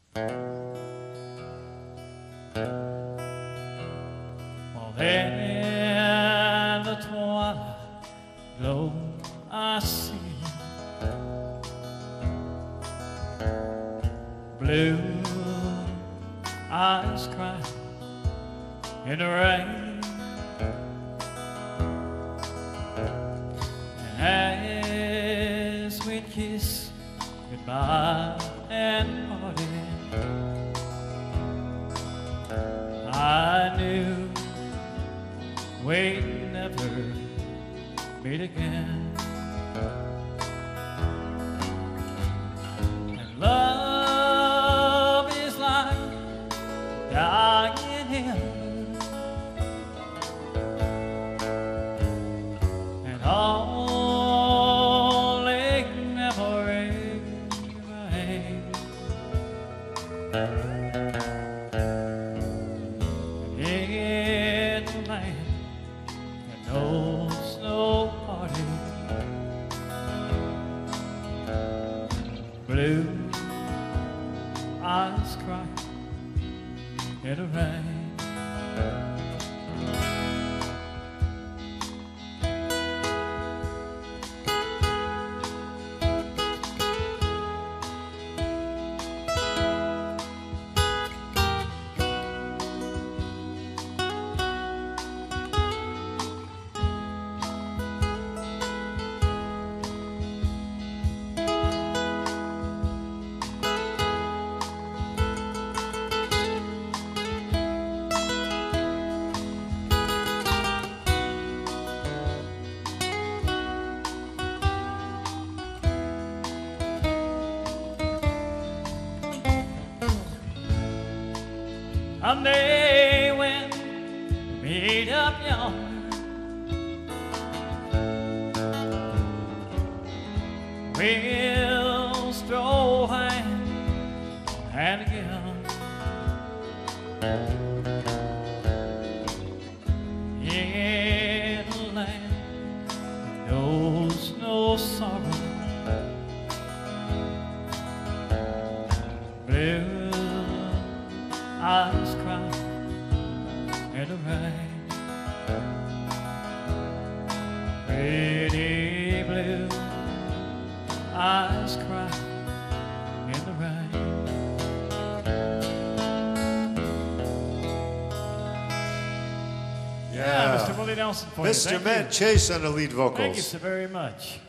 Well, in the twilight glow I see blue eyes cry in the rain, and as we kiss goodbye and parted, I knew we'd never meet again. And love is like dying in, and only memories remain. In the land that knows no parting, blue eyes cry in the rain. Someday when we meet up yonder, we'll stroll hand in hand again. In a land that knows no sorrow, blue eyes cry in the rain. Pretty blue eyes cry in the rain. Yeah, Mr. Willie Nelson for you. Mr. Matt Chase on the lead vocals. Thank you so very much.